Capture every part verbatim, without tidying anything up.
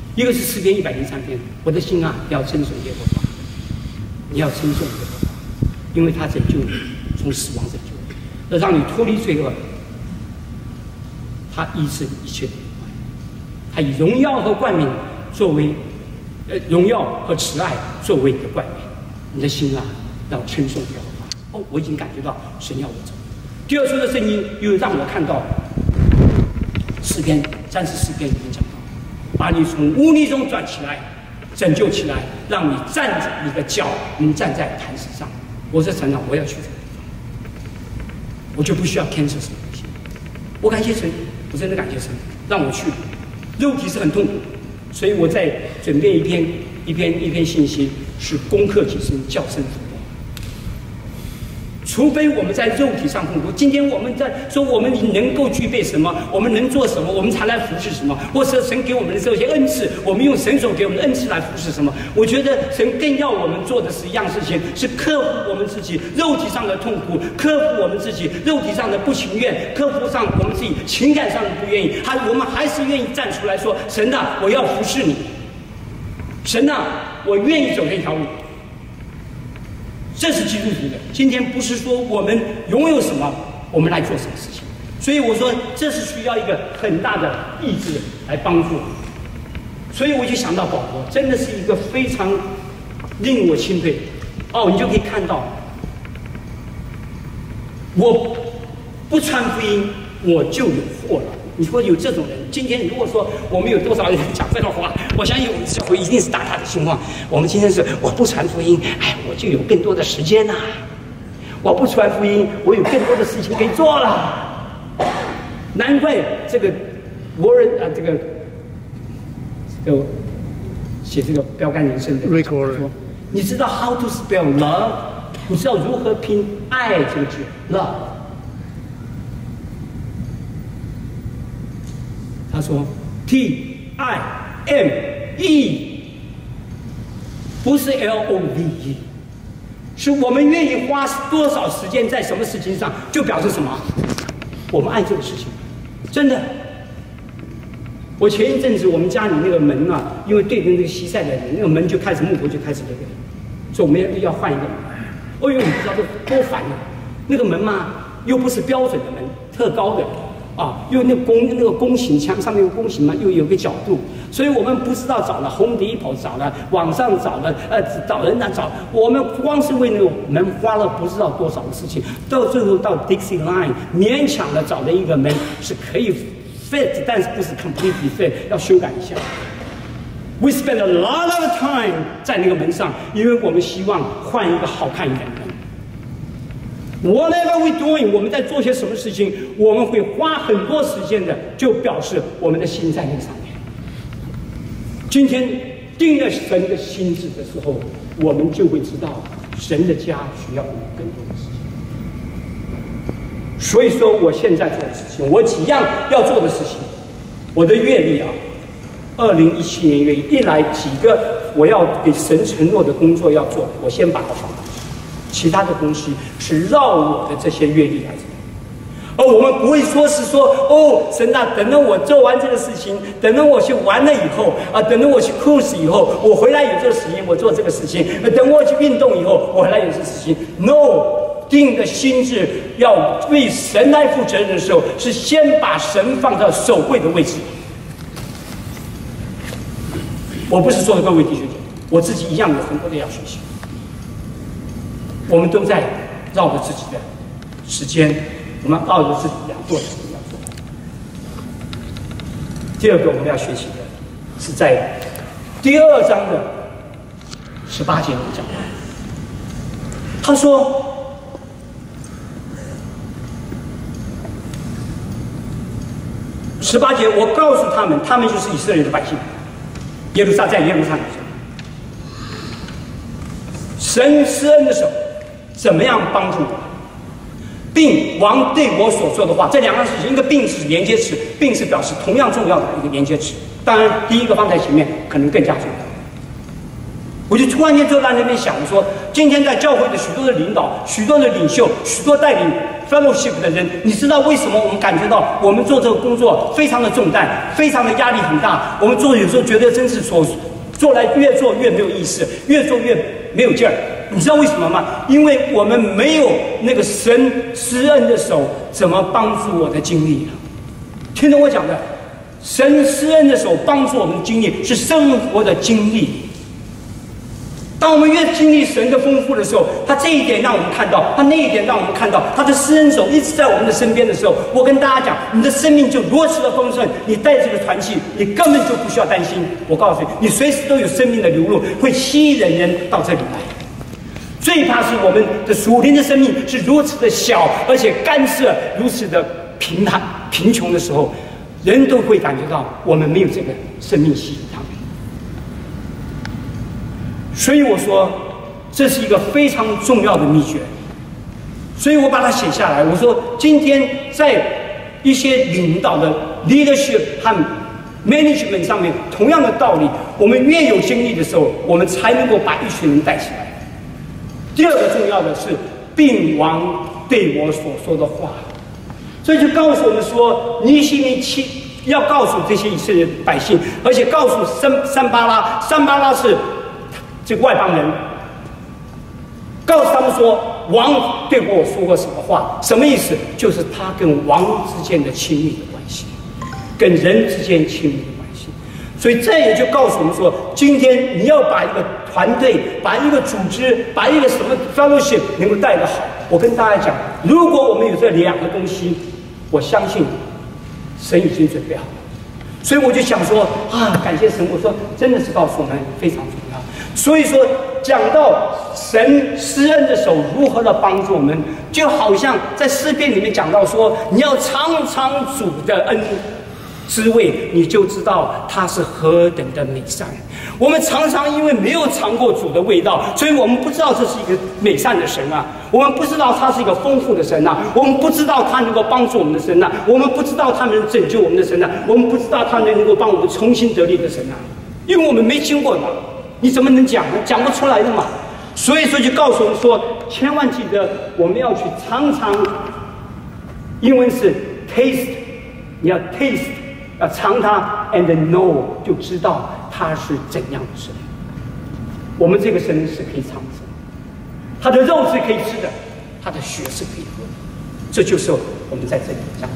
一个是诗篇一百零三篇，我的心啊，要称颂耶和华，你要称颂耶和华，因为他拯救你，从死亡拯救你，要让你脱离罪恶。他医治一切的病患，他以荣耀和冠冕作为，呃，荣耀和慈爱作为你的冠冕。你的心啊，要称颂耶和华。哦，我已经感觉到神要我走。第二处的圣经又让我看到诗篇三十四篇里面讲到，把你从污泥中转起来，拯救起来，让你站着，你的脚能站在磐石上。我说神啊，我要去这个地方，我就不需要牵扯什么东西。我感谢神，我真的感谢神，让我去。肉体是很痛苦，所以我在准备一篇一篇一篇信息，是攻克己身，叫声福。除非我们在肉体上痛苦，今天我们在说我们能够具备什么，我们能做什么，我们才来服侍什么，或是神给我们的这些恩赐，我们用神所给我们的恩赐来服侍什么？我觉得神更要我们做的是一样事情，是克服我们自己肉体上的痛苦，克服我们自己肉体上的不情愿，克服上我们自己情感上的不愿意，还我们还是愿意站出来说：神啊，我要服侍你。神啊，我愿意走这条路。这是基督徒的。今天不是说我们拥有什么，我们来做什么事情。所以我说，这是需要一个很大的意志来帮助。所以我就想到保罗，真的是一个非常令我钦佩。哦，你就可以看到，我不传福音，我就有祸了。你说有这种人，今天如果说我们有多少人讲这个话，我相信我们教会一定是大大的兴旺。我们今天是我不传福音，哎，我就有更多的时间呐、啊；我不传福音，我有更多的事情可以做了。难怪这个摩人啊，这个这个写这个标杆人生的瑞克说，你知道 how to spell love？ 你知道如何拼爱这个字 love？他说 T I M E， 不是 L O V E， 是我们愿意花多少时间在什么事情上，就表示什么，我们爱这个事情。真的，我前一阵子我们家里那个门啊，因为对着那个西晒的人，那个门就开始木头就开始那个，所以我们要要换一个门。哦呦，你不知道这多烦啊！那个门嘛，又不是标准的门，特高的。啊，又那弓那个弓形，墙上面有弓形嘛，又有个角度，所以我们不知道找了 Home Depot， 找了网上找了，呃，找人来找，我们光是为那个门花了不知道多少的事情，到最后到 Dixie Line 勉强的找了一个门是可以 fit， 但是不是 completely fit， 要修改一下。We spend a lot of time 在那个门上，因为我们希望换一个好看一点的门。Whatever we doing， 我们在做些什么事情，我们会花很多时间的，就表示我们的心在那上面。今天定了神的心智的时候，我们就会知道神的家需要我们更多的事情。所以说，我现在做的事情，我几样要做的事情，我的阅历啊，二零一七年阅历一来几个我要给神承诺的工作要做，我先把它放下。其他的东西是绕我的这些阅历来做，而我们不会说是说哦，神啊，等到我做完这个事情，等到我去玩了以后啊，等到我去 cruise 以后，我回来有这个时间，我做这个事情；等我去运动以后，我回来有这个事情。No， 定的心智要为神来负责任的时候，是先把神放到首位的位置。我不是说的各位弟兄姐妹，我自己一样有很多的要学习。我们都在绕着自己的时间，我们绕着自己要做的事情要做。第二个我们要学习的是在第二章的十八节讲的，他说：“十八节，我告诉他们，他们就是以色列的百姓，耶路撒在耶路撒冷中，神施恩的手。”怎么样帮助我？并王对我所说的话，这两样事情，一个并是连接词，并是表示同样重要的一个连接词。当然，第一个放在前面可能更加重要。 我就突然间坐在那边想，我说今天在教会的许多的领导、许多的领袖、许多带领 fellowship 的人，你知道为什么我们感觉到我们做这个工作非常的重担，非常的压力很大？我们做有时候觉得真是所做来越做越没有意思，越做越没有劲儿。你知道为什么吗？因为我们没有那个神施恩的手怎么帮助我的经历啊？听懂我讲的？神施恩的手帮助我们的经历是生活的经历。当我们越经历神的丰富的时候，他这一点让我们看到，他那一点让我们看到，他的施恩手一直在我们的身边的时候，我跟大家讲，你的生命就如此的丰盛。你带这个团契，你根本就不需要担心。我告诉你，你随时都有生命的流露，会吸引人到这里来。最怕是我们的属灵的生命是如此的小，而且干涉如此的贫寒贫穷的时候，人都会感觉到我们没有这个生命吸引他们。所以我说，这是一个非常重要的秘诀。所以我把它写下来。我说，今天在一些领导的 leadership 和 management 上面，同样的道理，我们越有精力的时候，我们才能够把一群人带起来。第二个重要的是，病王对我所说的话，所以就告诉我们说，尼希米七要告诉这些以色列百姓，而且告诉三三巴拉，三巴拉是这个外邦人，告诉他们说，王对我说过什么话？什么意思？就是他跟王之间的亲密的关系，跟人之间亲密的关系。所以这也就告诉我们说，今天你要把一个团队、把一个组织、把一个什么 fellowship 能够带得好。我跟大家讲，如果我们有这两个东西，我相信神已经准备好了。所以我就想说啊，感谢神！我说真的是告诉我们非常重要。所以说，讲到神施恩的手如何的帮助我们，就好像在诗篇里面讲到说，你要尝尝主的恩滋味，你就知道它是何等的美善。我们常常因为没有尝过主的味道，所以我们不知道这是一个美善的神啊，我们不知道他是一个丰富的神啊，我们不知道他能够帮助我们的神啊，我们不知道他能拯救我们的神啊，我们不知道他能够帮我们重新得力的神啊，因为我们没经过嘛，你怎么能讲呢？讲不出来的嘛。所以说就告诉我们说，千万记得我们要去尝尝，英文是 taste， 你要 taste。要尝它 ，and know 就知道它是怎样的神。我们这个神是可以尝的，它的肉是可以吃的，它的血是可以喝的。这就是我们在这里讲的。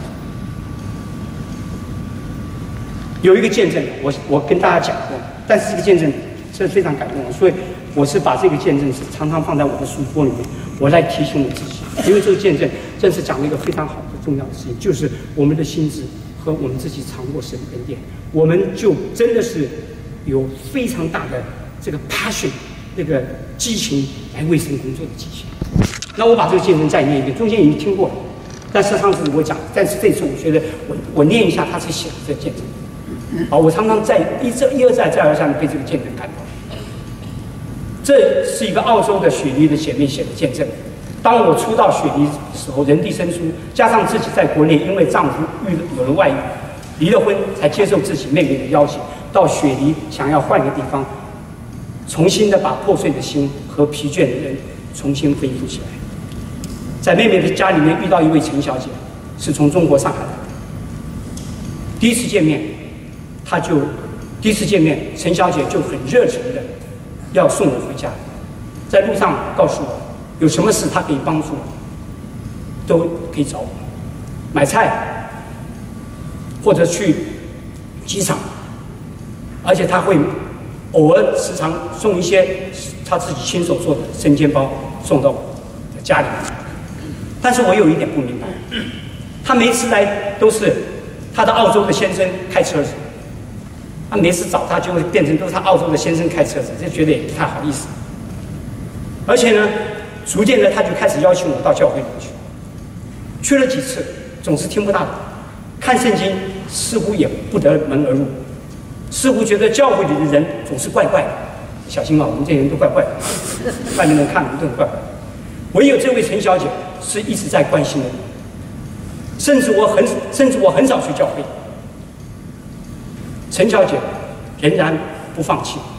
有一个见证，我我跟大家讲过，但是这个见证是非常感动的，所以我是把这个见证是常常放在我的书桌里面，我来提醒我自己，因为这个见证真是讲了一个非常好的重要的事情，就是我们的心智。和我们自己尝过神的恩典，我们就真的是有非常大的这个 passion， 那个激情来为神工作的激情。那我把这个见证再念一遍，中间已经听过了，但是上次我讲，但是这次我觉得我我念一下他是写的这个见证。好，我常常在一这一而再再而三的被这个见证感动。这是一个澳洲的雪梨的姐妹写的见证。当我初到雪梨的时候，人地生疏，加上自己在国内因为丈夫遇有了外遇，离了婚，才接受自己妹妹的邀请，到雪梨想要换个地方，重新的把破碎的心和疲倦的人重新恢复起来。在妹妹的家里面遇到一位陈小姐，是从中国上海来的。第一次见面，她就第一次见面，陈小姐就很热情的要送我回家，在路上告诉我。有什么事他可以帮助我，都可以找我。买菜，或者去机场，而且他会偶尔时常送一些他自己亲手做的生煎包送到我的家里。但是我有一点不明白，他每次来都是他的澳洲的先生开车子，他每次找他就会变成都是他澳洲的先生开车子，就觉得也不太好意思。而且呢。逐渐的，他就开始邀请我到教会里去。去了几次，总是听不大懂，看圣经似乎也不得门而入，似乎觉得教会里的人总是怪怪的。小心啊，我们这些人都怪怪的，外面人看我们都很怪怪的。唯有这位陈小姐是一直在关心我，甚至我很甚至我很少去教会，陈小姐仍然不放弃，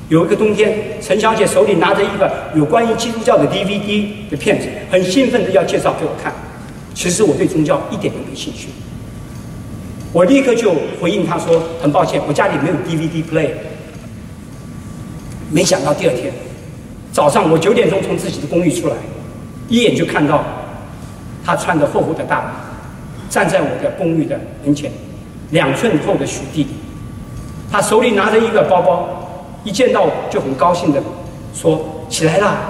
有一个冬天，陈小姐手里拿着一个有关于基督教的 D V D 的片子，很兴奋的要介绍给我看。其实我对宗教一点都没兴趣。我立刻就回应她说：“很抱歉，我家里没有 D V D player。”没想到第二天早上，我九点钟从自己的公寓出来，一眼就看到她穿着厚厚的大衣，站在我的公寓的门前，两寸厚的雪地里。她手里拿着一个包包。一见到我就很高兴的说：“起来啦！”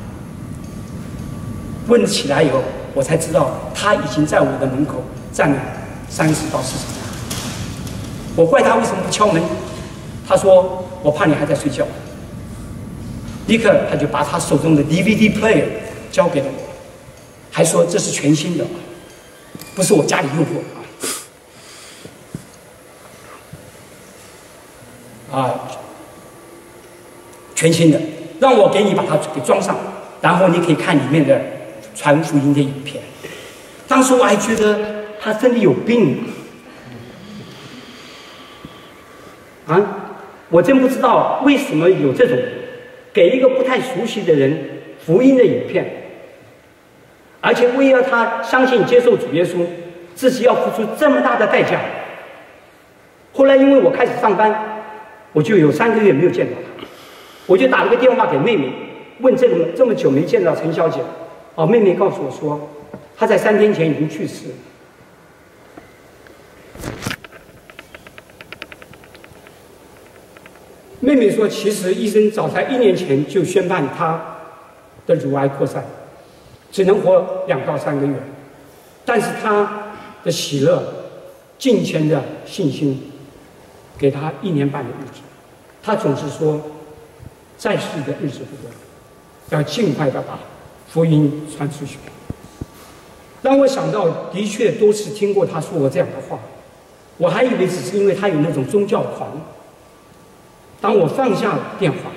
问起来以后，我才知道他已经在我的门口站了三十到四十分钟。我怪他为什么不敲门，他说：“我怕你还在睡觉。”立刻他就把他手中的 D V D player 交给了我，还说这是全新的，不是我家里用过啊。啊。全新的，让我给你把它给装上，然后你可以看里面的传福音的影片。当时我还觉得他真的有病啊！我真不知道为什么有这种给一个不太熟悉的人福音的影片，而且为了他相信接受主耶稣，自己要付出这么大的代价。后来因为我开始上班，我就有三个月没有见到他。我就打了个电话给妹妹，问这么这么久没见到陈小姐，哦，妹妹告诉我说，她在三天前已经去世了。妹妹说，其实医生早在一年前就宣判她的乳癌扩散，只能活两到三个月，但是她的喜乐、敬虔的信心，给她一年半的日子。她总是说，在世的日子不多，要尽快的把福音传出去。让我想到，的确多次听过他说过这样的话，我还以为只是因为他有那种宗教狂。当我放下了电话，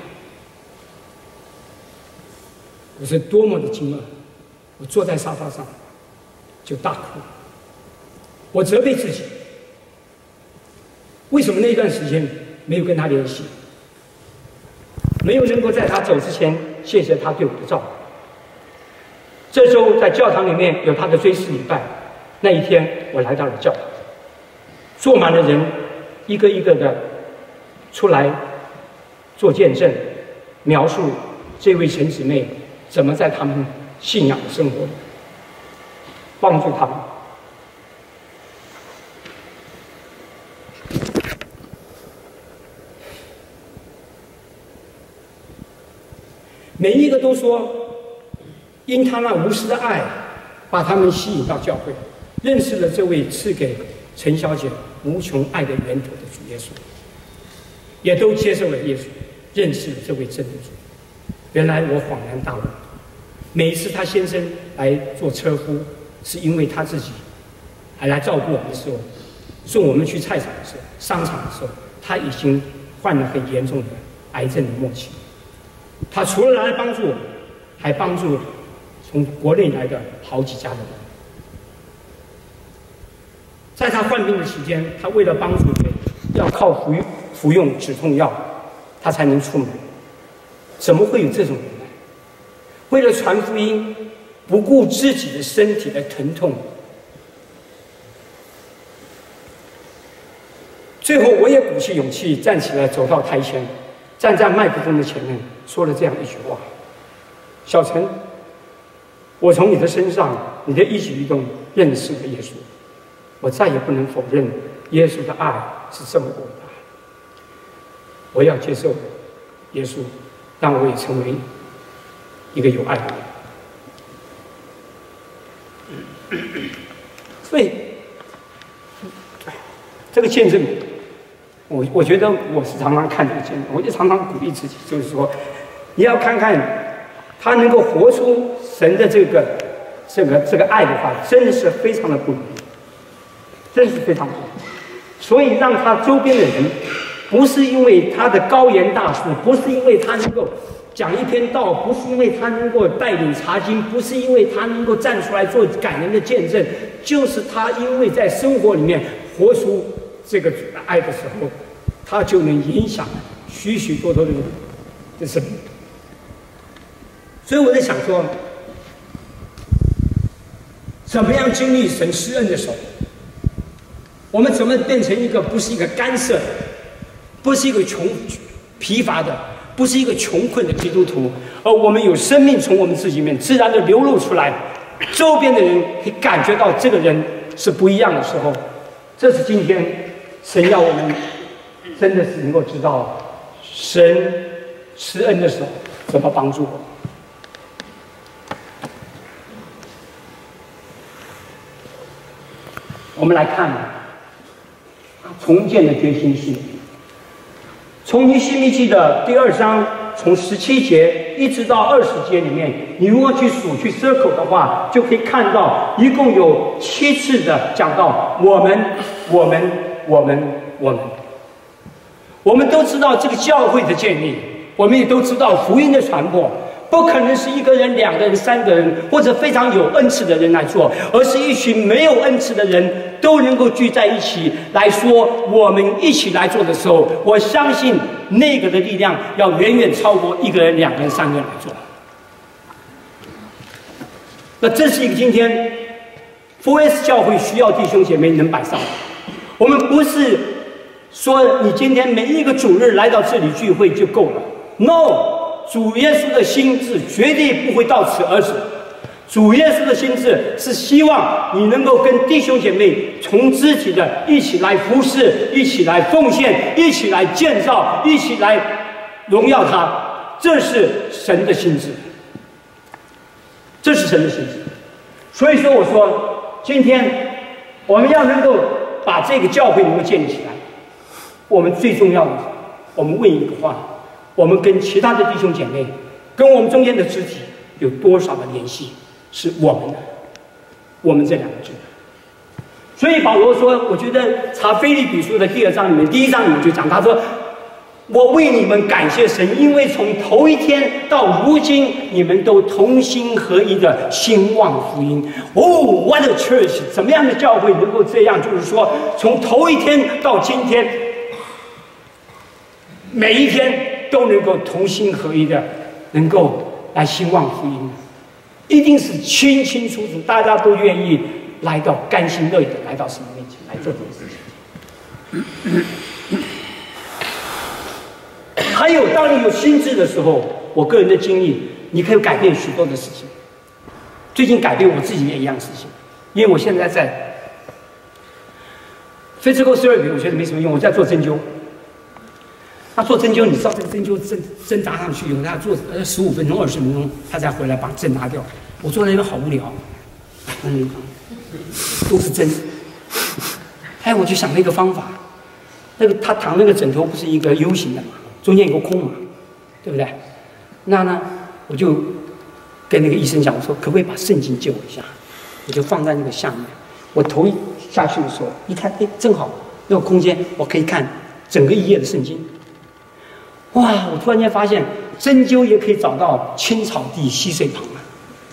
我是多么的惊愕！我坐在沙发上就大哭，我责备自己，为什么那段时间没有跟他联系？没有能够在他走之前谢谢他对我的照顾。这周在教堂里面有他的追思礼拜，那一天我来到了教堂，坐满了人，一个一个的出来做见证，描述这位陈姊妹怎么在他们信仰的生活里帮助他们。每一个都说，因他那无私的爱，把他们吸引到教会，认识了这位赐给陈小姐无穷爱的源头的主耶稣，也都接受了耶稣，认识了这位真的主。原来我恍然大悟，每一次他先生来做车夫，是因为他自己还来照顾我们的时候，送我们去菜场的时候、商场的时候，他已经患了很严重的癌症的末期。他除了来帮助我们，还帮助从国内来的好几家的人。在他患病的期间，他为了帮助人，要靠服服用止痛药，他才能出门。怎么会有这种人呢？为了传福音，不顾自己的身体的疼痛。最后，我也鼓起勇气站起来，走到台前，站在麦克风的前面，说了这样一句话：“小陈，我从你的身上，你的一举一动，认识了耶稣。我再也不能否认耶稣的爱是这么伟大。我要接受耶稣，让我也成为一个有爱的人。”所以，这个见证，我我觉得我是常常看这个见证，我就常常鼓励自己，就是说，你要看看他能够活出神的这个这个这个爱的话，真的是非常的不容易，真是非常不容易。所以让他周边的人，不是因为他的高言大志，不是因为他能够讲一篇道，不是因为他能够带领查经，不是因为他能够站出来做感人的见证，就是他因为在生活里面活出这个主的爱的时候，他就能影响许许多多的人的生命。所以我在想说，怎么样经历神施恩的手？我们怎么变成一个不是一个干涉，不是一个穷疲乏的，不是一个穷困的基督徒，而我们有生命从我们自己里面自然的流露出来，周边的人可以感觉到这个人是不一样的时候，这是今天神要我们真的是能够知道神施恩的时候怎么帮助我。我们来看重建的决心是，从尼希米记的第二章，从十七节一直到二十节里面，你如果去数去 circle 的话，就可以看到一共有七次的讲到我们，我们，我们，我们。我们都知道这个教会的建立，我们也都知道福音的传播。不可能是一个人、两个人、三个人，或者非常有恩赐的人来做，而是一群没有恩赐的人都能够聚在一起来说，我们一起来做的时候，我相信那个的力量要远远超过一个人、两个人、三个人来做。那这是一个今天 F S 教会需要弟兄姐妹能摆上。我们不是说你今天每一个主日来到这里聚会就够了 ，No。主耶稣的心志绝对不会到此而止。主耶稣的心志是希望你能够跟弟兄姐妹从肢体的一起来服侍，一起来奉献，一起来建造，一起来荣耀他。这是神的心志，这是神的心志。所以说，我说今天我们要能够把这个教会能够建立起来，我们最重要的，我们问一个话。我们跟其他的弟兄姐妹，跟我们中间的肢体有多少的联系是我们的？我们这两个字。所以保罗说，我觉得查腓立比书的第二章里面，第一章里面就讲，他说：“我为你们感谢神，因为从头一天到如今，你们都同心合一的兴旺福音。”哦 ，What a church！ 怎么样的教会能够这样？就是说，从头一天到今天，每一天。都能够同心合一的，能够来兴旺福音，一定是清清楚楚，大家都愿意来到，甘心乐意的来到神面前来做这件事情。还有，当你有心智的时候，我个人的经历，你可以改变许多的事情。最近改变我自己也一样事情，因为我现在在 physical therapy， 我觉得没什么用，我在做针灸。他做针灸，你知道这个针灸针针扎上去以后，他做呃十五分钟、二十分钟，他才回来把针拿掉。我坐在那边好无聊，嗯，都是针。哎，我就想了一个方法，那个他躺那个枕头不是一个 U 型的嘛，中间有个空嘛，对不对？那呢，我就跟那个医生讲，我说可不可以把圣经借我一下？我就放在那个下面。我头一下去的时候，一看，哎，正好那个空间，我可以看整个一页的圣经。哇！我突然间发现，针灸也可以找到青草地溪水旁啊。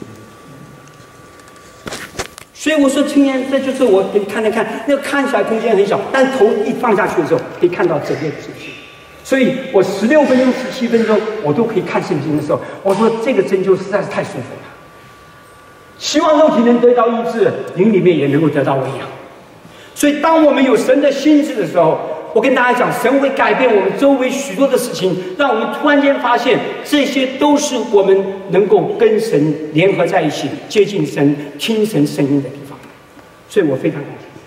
所以我说，今天这就是我给你看来看，那个看起来空间很小，但头一放下去的时候，可以看到整个圣经。所以我十六分钟、十七分钟，我都可以看圣经的时候，我说这个针灸实在是太舒服了。希望肉体能得到医治，灵里面也能够得到喂养。所以，当我们有神的心智的时候，我跟大家讲，神会改变我们周围许多的事情，让我们突然间发现，这些都是我们能够跟神联合在一起、接近神、听神声音的地方。所以我非常感谢。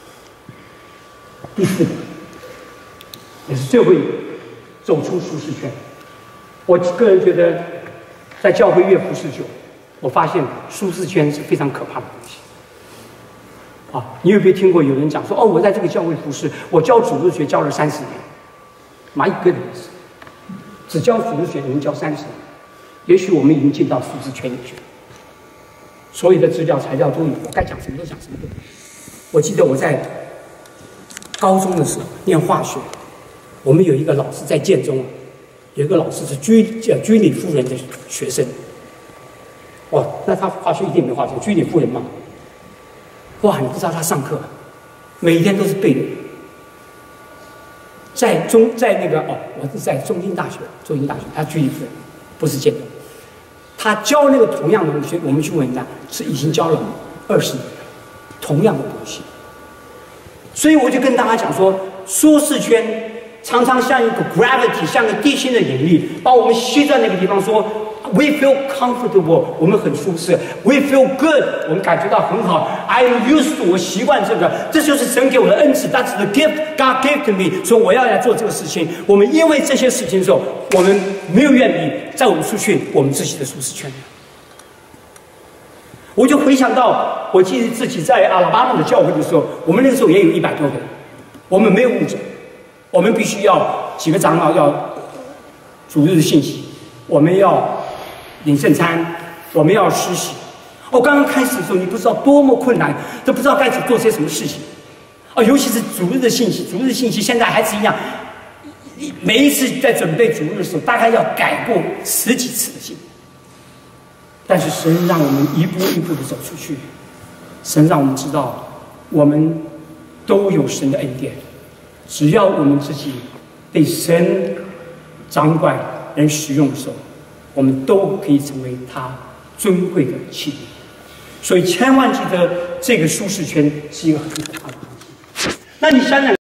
第四个，也是最后一个，走出舒适圈。我个人觉得，在教会越服侍久，我发现舒适圈是非常可怕的东西。啊，你有没有听过有人讲说，哦，我在这个教会服侍，我教主日学教了三十年。My goodness， 只教主日学的人教三十年，也许我们已经进到舒适圈里去了。所有的资料材料都有，我该讲什么都讲什么都。我记得我在高中的时候念化学，我们有一个老师在建中，有一个老师是居呃居里夫人的学生。哇，那他化学一定没化学，居里夫人嘛。哇，你不知道他上课，每一天都是背的。 在中在那个哦，我是在中兴大学，中兴大学，他居里夫人，不是建东。他教那个同样的东西，我们去问他，是已经教了二十年了，同样的东西。所以我就跟大家讲说，舒适圈常常像一个 gravity， 像个地心的引力，把我们吸在那个地方说。We feel comfortable， 我们很舒适。We feel good， 我们感觉到很好。I'm used to， 我习惯这个，这就是神给我的恩赐。That's the gift God gave to me， 说我要来做这个事情。我们因为这些事情的时候，我们没有愿意在我们出去我们自己的舒适圈。我就回想到，我记得自己在阿拉巴马的教会的时候，我们那个时候也有一百多个人，我们没有牧者，我们必须要几个长老要主日的信息，我们要。领圣餐，我们要施洗。我、哦、刚刚开始的时候，你不知道多么困难，都不知道该做些什么事情。啊、哦，尤其是主日的信息，主日的信息现在还是一样，每一次在准备主日的时候，大概要改过十几次的信。但是神让我们一步一步的走出去，神让我们知道，我们都有神的恩典，只要我们自己被神掌管、能使用的时候。我们都可以成为他尊贵的器皿，所以千万记得，这个舒适圈是一个很可怕的东西。那你想想。